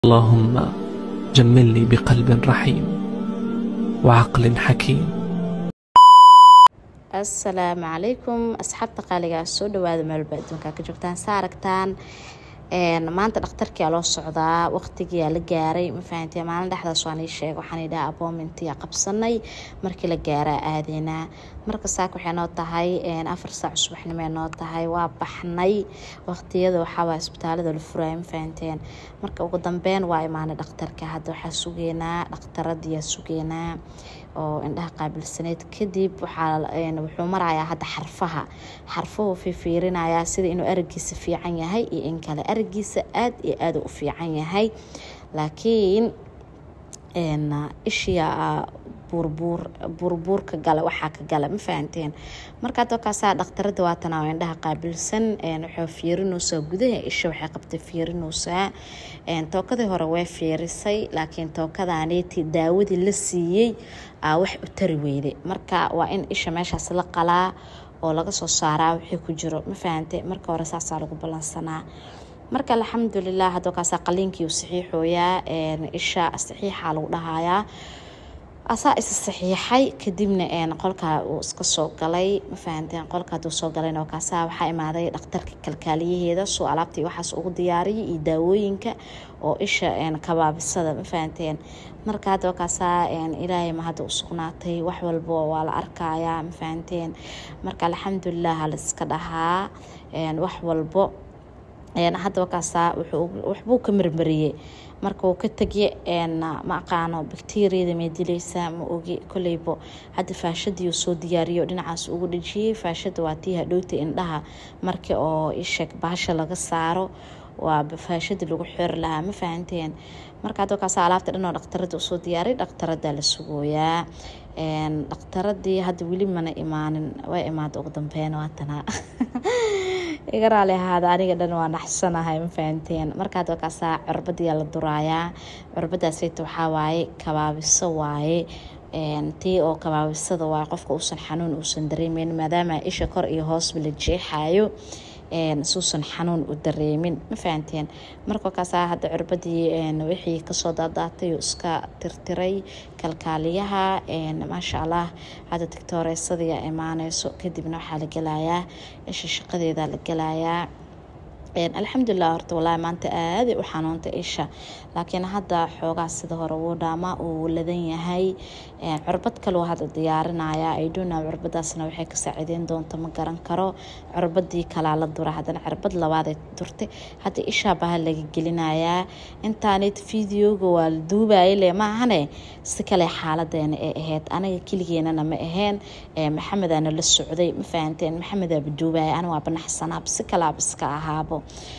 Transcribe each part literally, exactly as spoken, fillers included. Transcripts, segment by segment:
اللهم جملني بقلب رحيم وعقل حكيم. السلام عليكم أصحابتي قاليga soo dhawaada meel baadunka ka joogtaan saaragtaan een maanta dhakhtarkii loo socdaa waqtigii la gaaray ma fahanteen maalin dhaxdaas waan ii sheegay waxaan idhaa appointment ya qabsanay markii la gaaray aadina marka saak waxay noo tahay een afar saac subaxnimo noo tahay waa baxnay waqtiyada waxa waa isbitaalada la furay ma fahanteen marka ugu dambeyn waa imaanay dhakhtarka hadda waxa sugeynaa dhakhtaradii sugeynaa oo indhaha qaabilsaneed kadib waxa een wuxuu marayaa hadda xarfaha xarfuhu fiirinaya sida inuu aragiisa fiican yahay iyo in kale aragiisa aad iyo aad u fiican yahay laakiin een ishiya burbur burburka gala waxa ka gala ma fahanteen marka dadkaasa dhakhtarada waatan oo indhaha qaabilsan een wuxuu fiirinaysaa gudaha isha waxa qabtay fiirinaysaa een tookadii hore way fiirisay laakiin tookadaaniti daawadii la siiyay aa wax u tari weyday marka waa in isha meeshaas la qalaa oo laga soo saaraa wixii ku jiro ma fahanteen marka hore saas lagu balansanaa marka alxamdulillah hadda kaasa qaliinkii uu saxiixooyaa een isha saxiixa lagu dhahayaa asaa is saxiixay kadibna een qolka uu iska soo galay ma fahanteen qolka uu soo galay oo kaasa waxa imaaday dhakhtarka kalkaaliyaheeda soo alaabtii waxaas ugu diyaariyay iyo daawooyinka oo isha een kabaabisada ma fahanteen marka hadda kaasa een ilaahay ma hadda u sugnaatay wax walba waa la arkayaa ma fahanteen marka alxamdulillah la iska dhahaa een wax walba een hadda kaasa wuxuu waxbuu ka marmariyay marka uu ka tagay een ma aqaano bakteeriyada meedileysa ma ogi kuleybo hadda faashadii uu soo diyaariyo dhinacaas ugu dhajiyay faashada waa tii hadhowta indhaha markii oo isha baasha laga saaro waa faashada lagu xir lahaa ma fahanteen marka hadda kaasa alaabta dhan oo dhakhtarada soo diyaariyay dhakhtarada la sugooyaa een dhakhtaradii hadda wili mana imaanin way imaad ugu dambeyn waatana igaraale hada aniga dhan waa naxsanahay ma fahanteen marka hadda kaasa cirbadii la duraaya cirbadaas waxa waaye kabaabiso waaye een tii oo kabaabisada waa qofka uusan xanuun uusan dareemin maadaama isha kor iyo hoos la jeexayo een suusan xanuun u dareemin ma fahanteen marka kaasa hadda cirbadii een wixii ka soo daadaatay iska tirtiray kalkaaliyaha een ma sha Allah hadda tiktooreysadii imaanayso kadibna waxa la galayaa isha shaqadeeda la galayaa een alxamdulillah horta wallahi maanta aad u xanuunta isha laakiin hadda xoogaa sida hore uu dhaama uu ladan yahay een cirbad kale oo hadda diyaarinaya ay doona cirbadaasna waxay ka saacideen doonto ma garan karo cirbadii kala la dura hadana cirbad labaad ay durtay hadda isha baa laga gelinayaa internet videoga waa duubay le ma ahane si kale xaaladeena ay ahayd anaga kaligeena ma ahayn ee maxamed ana la socday ma fahanteen maxamed aba duubay ana waa banaxsanaa si kala biska ahaabo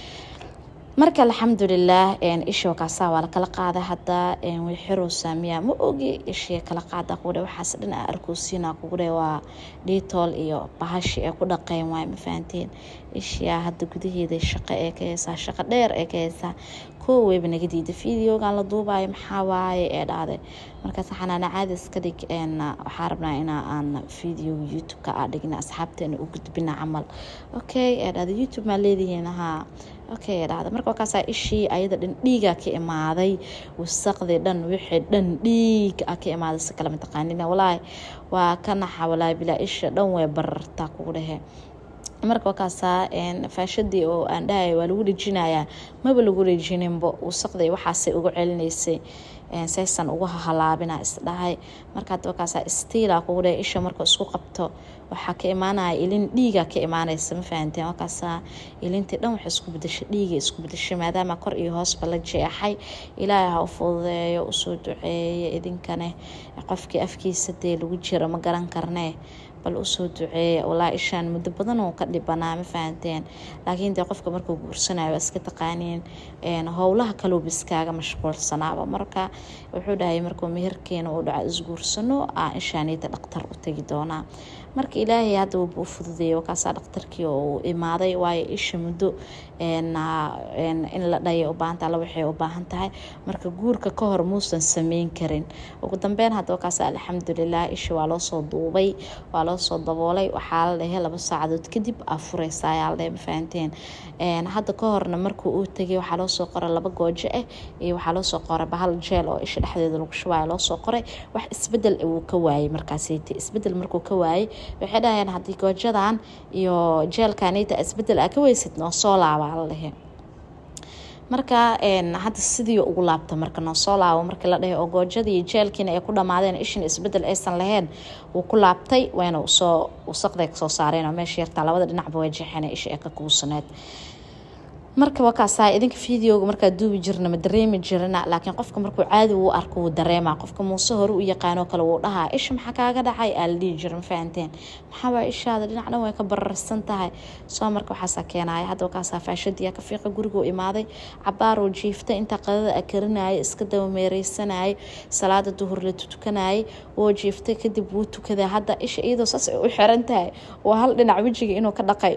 marka alxamdulillah een isho kaasa waa la kala qaaday hadda een way xiro saamiya ma ogi isha kala qaada ku dhaw waxaas dhan arkoosina ku dhaw waa detool iyo bahashi ee ku dhaqeen way ma fahanteen isha hadda gudaheeda shaqo ee ka heesa shaqo dheer ee ka heesa koo weyba naga diiday videogan la duubayo maxaa waaye ee dhaaday marka saxanaana caadi iska dhig een waxa rabnaa in aan video youtube ka dhigna asxaabteena u gudbina camal okay ee dhaaday youtube ma leedahay ha okay dhaaday marka kaasa ishii ayada dhan dhiiga ka imaaday wasaqday dhan wixii dhan dhiig ka imaaday si kala mataqaanina wallahi waa kana xawalay bila isha dhan way bararta ku dhahay marka kaasa een faashadii oo aan dhahay waa lagu dhijinayaa maba lagu dhijinimbo wasaqday waxaas ugu celinaysay een saysan ugu halaabina isdhahay marka hadda kaasa istiila ku dhahay isha marka isku qabto waxa ka imaanaya ilin dhiiga ka imaanaysa ma fahanteen kaasa ilintii dhan wax isku bedeshay dhiiga isku bedeshay maadaama kor iyo hoos bala jeexay ilaahay ha u fududeeyo u soo duceeyo idinkana qofkii afkiisa dee lagu jiro ma garan karnee bal u soo duceeyo wallahi ishaan muddo badan oo ka dhibanaa ma fahanteen laakiin de qofka markuu guursanayo iska taqaaniin een howlaha kale uu biskaaga mashquulsanaaba marka wuxuu dhahay markuu meherkeena uu dhaca isguursano aan ishaanita dhakhtar u tagi doona marka ilaahay hadda uu u fududeeyo kaasa dhaqtarkii oo imaaday waayo isha muddo een in la dhayo u baahan tahay waxay u baahan tahay marka guurka ka hor muusan sameyn karin ugu dambeyn hadda kaasa alxamdulillah isha waa loo soo duubay waa loo soo daboolay waxaa la dhahay laba saacadood kadib afuraysaa ayaa la dhahay fahanteen een hadda ka horna markuu uu tagay waxaa loo soo qoray laba goojo ah iyo waxaa loo soo qoray bahal gel oo isha dhexdeeda lagu shubayo loo soo qoray wax isbedel uu ka waayay markaasii isbedel markuu ka waayay waxay dhahayeen hadii goojadan iyo gelkanita isbedel ah ka weysid noo soo laaba la dhahay marka een hadda sidii ugu laabta marka noo soo laabo markii la dhahay oo goojadii gelkiina ay ku dhamaadeen ishin isbedel aysan lahayn uu ku laabtay wayna soo wasaqday soo saareen oo meesha yarta labada dhinacba way jeexeen isha ay ka kuusaneed marka wakaasa idinka fiidiyoga marka duubi jirna ma dareemi jirna laakiin qofka markuu caadi uu arko uu dareema qofka muuse hore u yaqaano kale uu dhahaa isha maxaa kaaga dhacay aaldii jir ma fahanteen maxaa waa ishaada dhinacna way ka bararsan tahay soo marka waxa keenay hadda wakaasa faashadiya ka fiiqa guriga u imaaday cabaar oo jiifta inta qadada akarinay iska daw meereysanay salaada duhur la tukanay oo jiifta kadib uu tukaday hadda isha iyadoo saas u xiran tahay oo hal dhinac wajiga inuu ka dhaqay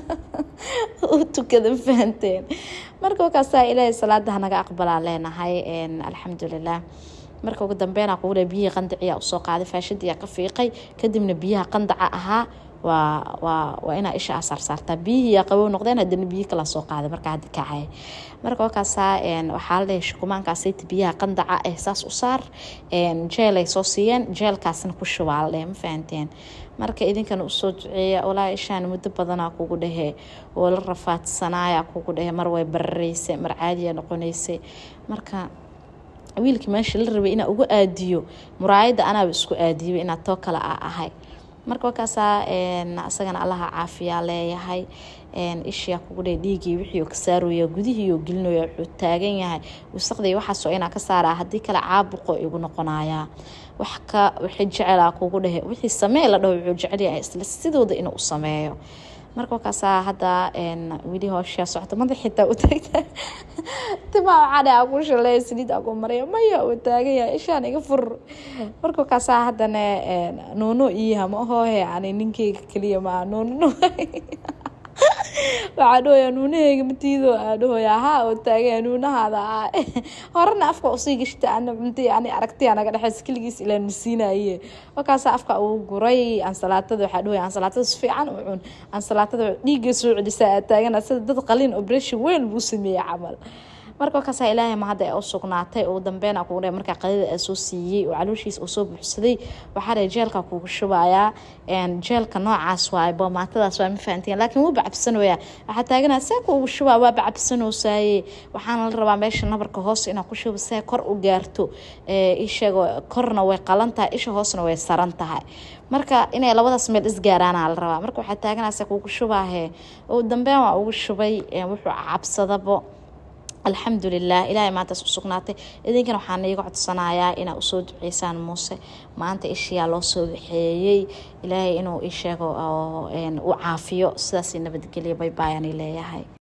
uu tukada fahanteen marka wakaasa ilaahay salaadaha naga aqbalaa leenahay een alxamdulillah marka ugu dambeyn aan qowle biyo qandaciya u soo qaaday faashadiya ka fiiqay kadibna biyaha qandaca ahaa waa waa waa ina isha asar saarta biyo qabow noqdeen hadana biyo kala soo qaaday marka hadda kacay marka wakaasa een waxa la shukumaankaas ay biyaha qandaca ihsaas u saar een gel ay soo siiyeen gelkaasna ku shubaale ma fahanteen marka idinkan u soo duceeya walaa ishaan muddo badan aan kugu dhahe oo la rafaadsanaya kugu dhahe mar way barreysay mar caadi noqonaysay marka wiilkii meesha la rabay ina ugu aadiyo muraayada anaa isku aadiyo ina to kala ahay marka wakaasa een asagana allaha caafiya leeyahay een ishiya kugu dhahe dhiigi wixii uu ka saarooyo gudihiyo gelinayo wuxuu taagan yahay wasaqday waxa soo ina ka saaraa hadii kala caabuqo igu noqonaya wax ka wixii jecel kugu dhahe wixii sameey la dhaw wuxuu jecel yahay isla sidooda inuu u sameeyo marka wakaasa hadda een wili hoosha socota madaxiita u tagta tima caada ku shalay sidii aku maray maya u taagaya ishaan iga fur marka wakaasa hadana een noono iyo ma hoohe ani ninkeyga kaliya ma noono waxaad oo nuunahayga matiido aad oo yaha oo taagay nuunahada horna afka u sii gashta aan intii aan aragtay anaga dhaxas kaligiis ilaa nasiinaaye wakaasa afka uu guray aan salaatada waxa dhooy aan salaatada si fiican u cun aan salaatada dhiiga soo celisaa taagana sida dad qalin operation weyn buu sameeyay camal marka wakaasa ilaahay ma hadda ay u sugnaatay oo dambeena ku dhahay marka qadada ay soo siiyay oo calooshiis uu soo buuxsaday waxa ay jeelka kugu shubaaya een jeelka noocaas waa boomaatada soo ma fahanteen laakiin wuu bacabsan weeyaa waxa taagana saa kugu shubaa waa bacabsan oo saayay waxaan la rabaa meesha nabarka hoos ina ku shubo saa kor u gaarto ee ishago korna way qalantaa isha hoosna way saran tahay marka inay labadaas meel isgaaraan la rabaa marka waxa taagana saa kugu shubaahe oo dambeena waa ugu shubay wuxuu cabsadabo alxamdulillah ilaahay maanta soo sugnaatay idinkan waxaan iiga codsanayaa ina u soo duceysaan muuse maanta ishiya loo soo bixiyay ilaahay inuu ii sheego oo een u caafiyo sidaas nabadgeliyo bye bye aan leeyahay